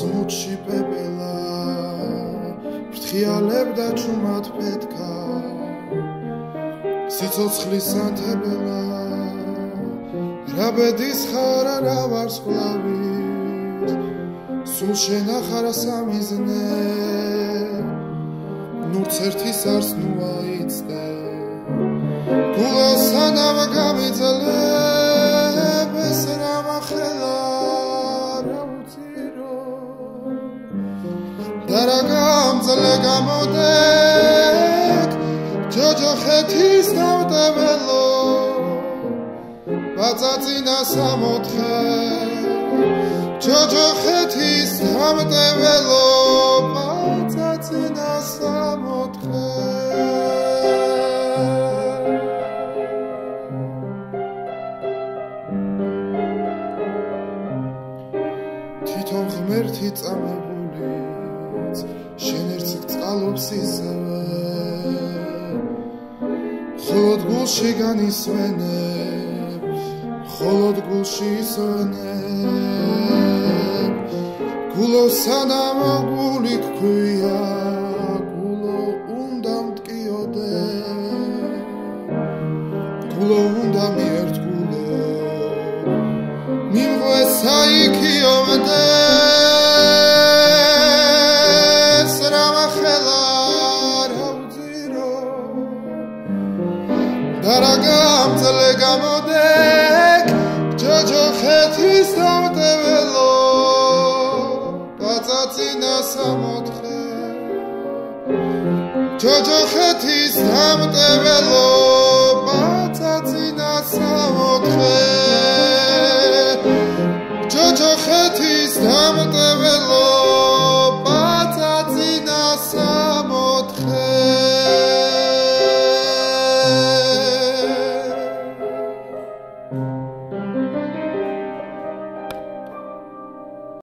სმუჩი პეპელა ფრთხიალებდა ჩუმად პეთქა სიცოცხლის ანთებელა რაბედის ხარა რა ვარსკვლავის სულ შენახარა სამიზნე ნურც ერთის არს ნუ აიწდე გულოსანამ გამიძელებ ეს რა მახელა რა უწირო და რა გამძლე გამოდეკ ჯოჯოხეთის დამტებელო ბაწაწინა სამოთხე ჯოჯოხეთის დამტებელო ბაწაწინა სამოთხე თვითონ ღმერთი წამებულიც შენ ერთს წყალობს ისევე холод гулში განისვენებ холод გულში ისვენებ გულო სანამ გული გქვია გულო უნდა მტკიოდე გულო უნდა მიერთ გულო მიმღვე საიქიომდე და გამძლე გამოდეკ ჯოჯოხეთის დამტებელო ბაწაწინა სამოთხე ჯოჯოხეთის დამტებელო